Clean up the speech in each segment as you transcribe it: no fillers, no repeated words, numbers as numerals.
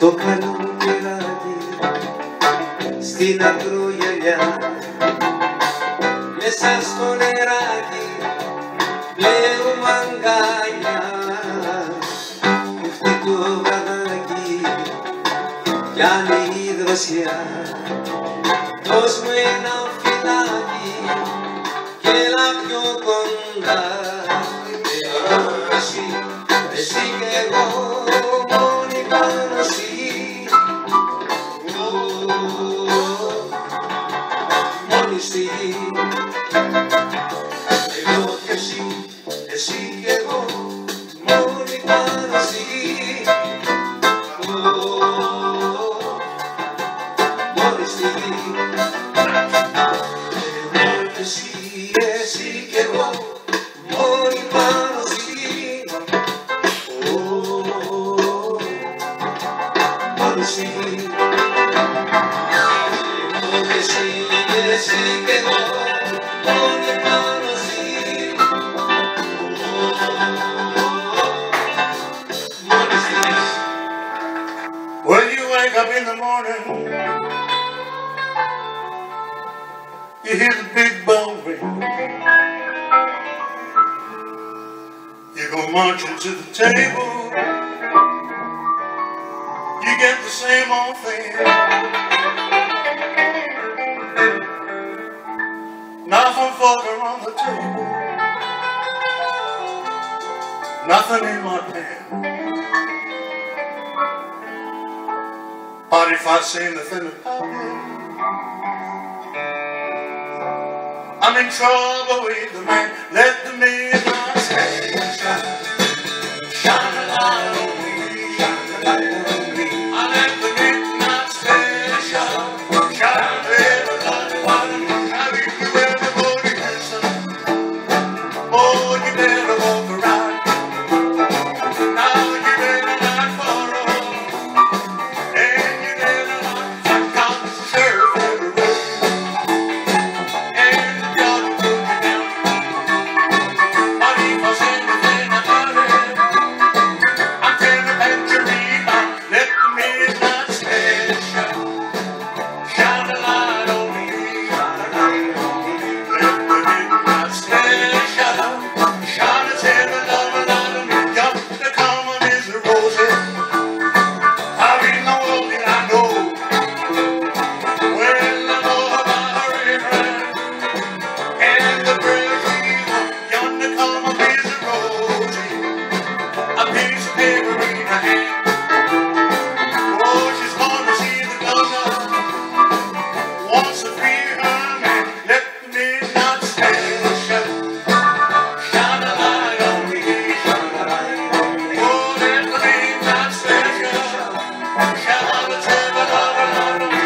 στο καλοκαιράκι, στην ακρογιαλιά, μέσα στο νεράκι πλέουμε αγκάλια. Πέφτει το βραδάκι, πιάνει η δροσιά, δώσ' μου ένα φυλάκι και έλα πιο κοντά. Εσύ κι εγώ μόνοι πάνω εσύ, μόνοι στη γη. Εγώ κι εσύ κι εγώ μόνοι πάνω στη γη, μόνοι στη γη. Εγώ κι εσύ κι εγώ μόνοι πάνω στη γη, μόνοι στη γη. Εγώ κι εσύ κι εγώ μόνοι πάνω στη γη, μόνοι στη γη. When you wake up in the morning, you hear the big bell ring. You go marching to the table, you get the same old thing. Nothing further on the table, nothing in my pan. But if I say anything about it, I'm in trouble with the man. Let the midnight sky shine a light on me, shine a light on me. I let the midnight sky shine a light on me. I leave you everybody listen. Oh, you better walk around. Now you better not follow, and you better not conserve every road. And God will put you down. But if I say anything about it, I'm telling that you read on. Let the midnight sky shine a light on me, shine a light on me. Let the midnight sky shine a tender love a light on me. Yonder common is the roses. How in the world did I know? Well, I know about a river and the breeze. Yonder common is the roses. A piece of paper in her hand. Oh, she's gonna see the governor. Wants to free her man. Let the midnight sky shine a light on me, shine a light on me. Oh, let the midnight sky shine a tender love a light on me.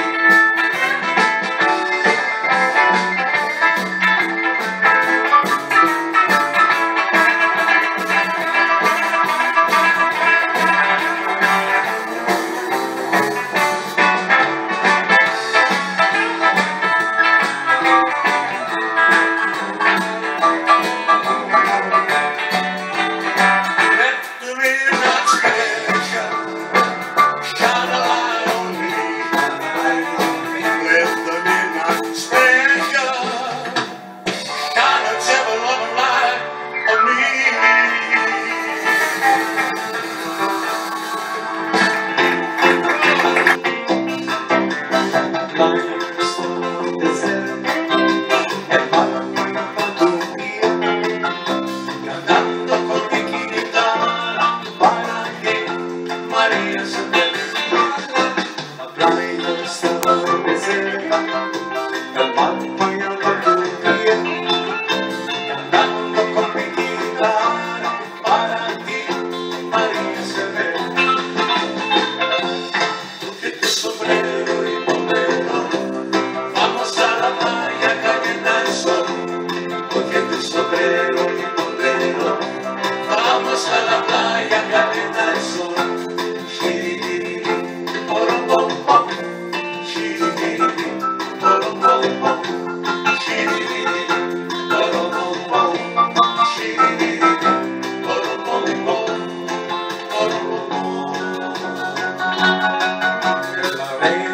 Let the midnight sky shine a light on me, shine a light on me. Let the midnight sky shine a tender love a light on me. Cantando con mi guitarra para que María se vea. La playa estaba desierta, el mar bailaba tu piel. Cantando con mi guitarra para que María se vea. Porque tu sombrero y pomelo, vamos a la playa cayendo el sol. Porque tu sombrero y pomelo, vamos a la playa cayendo el sol. Shiriri, porom pom pom, shiriri, porom pom pom, shiriri, porom pom pom, shiriri, porom pom pom, porom pom pom. Hey,